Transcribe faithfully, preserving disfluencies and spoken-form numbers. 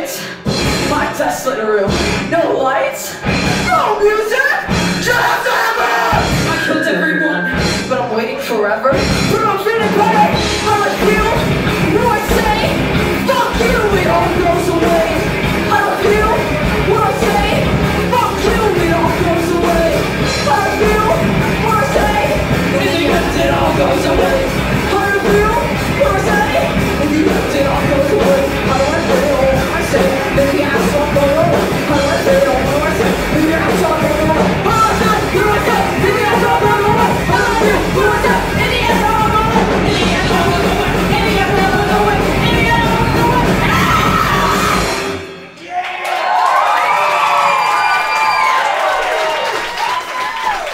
lights. My Tesla room. No lights. No music. Just ever. I killed everyone, but I'm waiting forever. But I'm feeling better. How I feel. What I say. Fuck you. It all goes away. How I feel. What I say. Fuck you. It all goes away. How I feel. What I say. In the end, it all goes away.